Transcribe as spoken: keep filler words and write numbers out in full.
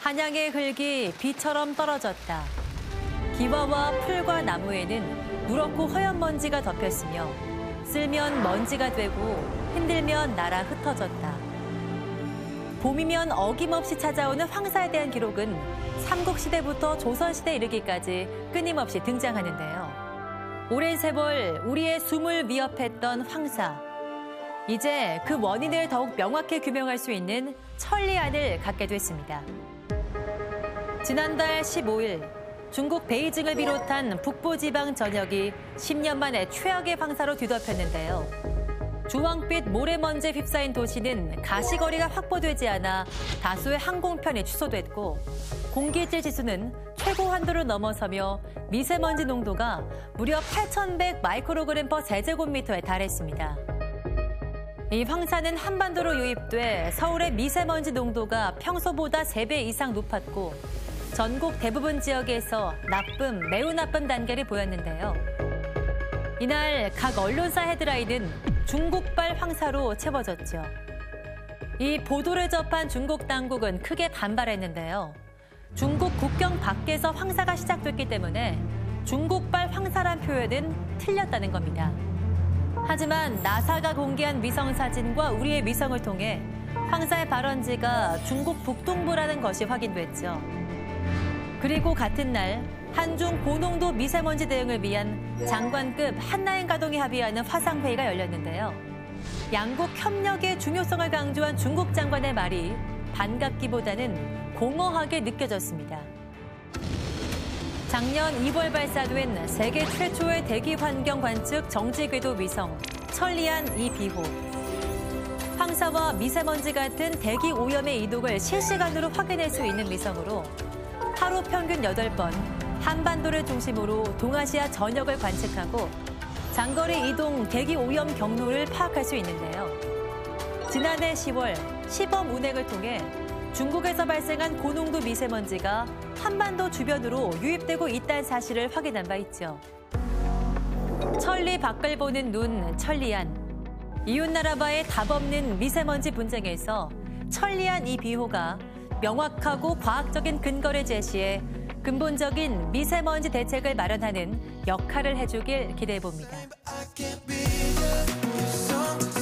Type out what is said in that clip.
한양의 흙이 비처럼 떨어졌다. 기와와 풀과 나무에는 누렇고 허연 먼지가 덮였으며 쓸면 먼지가 되고 흔들면 날아 흩어졌다. 봄이면 어김없이 찾아오는 황사에 대한 기록은 삼국시대부터 조선시대에 이르기까지 끊임없이 등장하는데요. 오랜 세월 우리의 숨을 위협했던 황사. 이제 그 원인을 더욱 명확히 규명할 수 있는 천리안을 갖게 됐습니다. 지난달 십오일 중국 베이징을 비롯한 북부지방 전역이 십 년 만에 최악의 황사로 뒤덮였는데요. 주황빛 모래먼지에 휩싸인 도시는 가시거리가 확보되지 않아 다수의 항공편이 취소됐고 공기질 지수는 최고 한도를 넘어서며 미세먼지 농도가 무려 팔천백 마이크로그램 퍼 제곱미터에 달했습니다. 이 황사는 한반도로 유입돼 서울의 미세먼지 농도가 평소보다 세 배 이상 높았고 전국 대부분 지역에서 나쁨, 매우 나쁨 단계를 보였는데요. 이날 각 언론사 헤드라인은 중국발 황사로 채워졌죠. 이 보도를 접한 중국 당국은 크게 반발했는데요. 중국 국경 밖에서 황사가 시작됐기 때문에 중국발 황사란 표현은 틀렸다는 겁니다. 하지만 나사가 공개한 위성 사진과 우리의 위성을 통해 황사의 발원지가 중국 북동부라는 것이 확인됐죠. 그리고 같은 날 한중 고농도 미세먼지 대응을 위한 장관급 한라인 가동이 합의하는 화상회의가 열렸는데요. 양국 협력의 중요성을 강조한 중국 장관의 말이 반갑기보다는 공허하게 느껴졌습니다. 작년 이월 발사된 세계 최초의 대기 환경 관측 정지 궤도 위성 천리안 이 비호. 황사와 미세먼지 같은 대기 오염의 이동을 실시간으로 확인할 수 있는 위성으로 하루 평균 여덟 번 한반도를 중심으로 동아시아 전역을 관측하고 장거리 이동 대기 오염 경로를 파악할 수 있는데요. 지난해 시월 시범 운행을 통해 중국에서 발생한 고농도 미세먼지가 한반도 주변으로 유입되고 있다는 사실을 확인한 바 있죠. 천리 밖을 보는 눈, 천리안. 이웃나라와의 답없는 미세먼지 분쟁에서 천리안 이 비호가 명확하고 과학적인 근거를 제시해 근본적인 미세먼지 대책을 마련하는 역할을 해주길 기대해봅니다.